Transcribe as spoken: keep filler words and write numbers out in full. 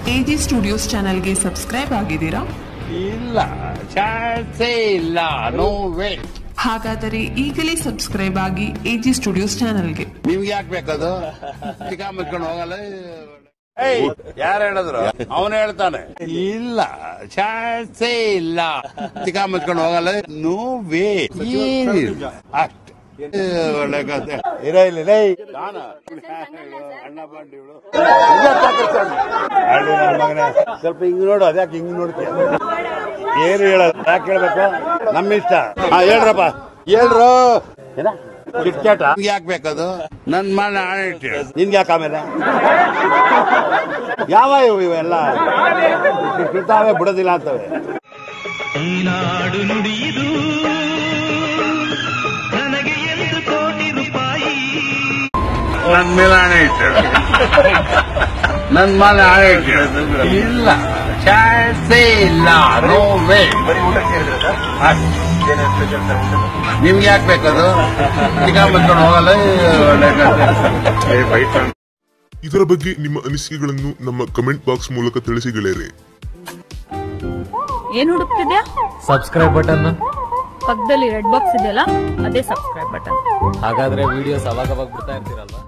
AG studios ಚಾನೆಲ್ಗೆ subscribe ಆಗಿದ್ದೀರಾ? ಇಲ್ಲ, ಚಾನ್ಸೇ ಇಲ್ಲ, ನೋ ವೇ. ಹಾಗಾದರೆ ಈಗಲೇ ಸಬ್ಸ್ಕ್ರೈಬ್ ಆಗಿ ಎಜಿ ಸ್ಟುಡಿಯೋಸ್ ಚಾನೆಲ್ಗೆ. ನಿಮ್ಗೆ ಯಾಕೆ ಬೇಕದು? ಚಿಕ್ಕ ಮುಚ್ಕೊಂಡು ಹೋಗಲ್ಲ. ಯಾರು ಹೇಳಿದ್ರು? ಅವನು ಹೇಳ್ತಾನೆ ಇಲ್ಲ, ಚಾನ್ಸೇ ಇಲ್ಲ, ಚಿಕ್ಕ ಮುಚ್ಕೊಂಡು ಹೋಗಲ್ಲ, ನೋ ವೇ. ಏನಿಲ್ಲ ಅಷ್ಟೇ. ಒಳ್ಳೆ ಕತೆ ಇರ ಇಲ್ಲ. ಅಣ್ಣ ಬಂಡಿ ಮಗನೇ, ಸ್ವಲ್ಪ ಹಿಂಗ್ ನೋಡು. ಅದ್ಯಾಕೆ ಹಿಂಗ್ ನೋಡ್ತೀಯ? ಏನು ಹೇಳೋದು? ಯಾಕೆ ಹೇಳ್ಬೇಕು? ನಮ್ಮ ಇಷ್ಟ. ಹಾ ಹೇಳ್ರಪ್ಪ, ಹೇಳ್ರು. ಕಿಟ್ಕ್ಯಾಟ ಯಾಕೆ ಬೇಕದು? ನನ್ ಮನೆ ಹಣೆ ಇಟ್ಟು ನಿನ್ಗೆ ಯಾಕೆ ಆಮೇಲೆ ಯಾವ ಇವೆಲ್ಲ ಇರ್ತಾವೆ, ಬಿಡೋದಿಲ್ಲ ಅಂತವೆ. ನಾಡು ನುಡಿಯುವುದು ನನಗೆ ಎಂದು ಕೋಟಿ ರೂಪಾಯಿ. ನನ್ ಮೇಲೆ ಹಣೆ ಇಟ್ಟು ನನ್ ಮನೆ ಹಣೆ ಇಟ್ಟು ಇಲ್ಲ, ಚಾನ್ಸೇ ಇಲ್ಲ, ನೋ ವೇ. ನಿಮ್ಗೆ ಯಾಕೆ ಬೇಕದು? ಚಿಕ್ಕ ಮುಚ್ಕೊಂಡು ಹೋಗಲ್ಲ. ಇದರ ಬಗ್ಗೆ ನಿಮ್ಮ ಅನಿಸಿಕೆಗಳನ್ನು ನಮ್ಮ ಕಮೆಂಟ್ ಬಾಕ್ಸ್ ಮೂಲಕ ತಿಳಿಸಿ ಗೆಳೆಯರೆ. ಏನ್ ಹುಡುಕ್ತಿದ್ಯಾ? Subscribe button. ಪಕ್ಕದಲ್ಲಿ ರೆಡ್ ಬಾಕ್ಸ್ ಇದೆಯಲ್ಲ, ಅದೇ ಸಬ್ಸ್ಕ್ರೈಬ್ ಬಟನ್. ಹಾಗಾದ್ರೆ ವಿಡಿಯೋಸ್ ಅವಾಗ ಅವಾಗ ಬಿಡ್ತಾ ಇರ್ತೀರಲ್ವಾ?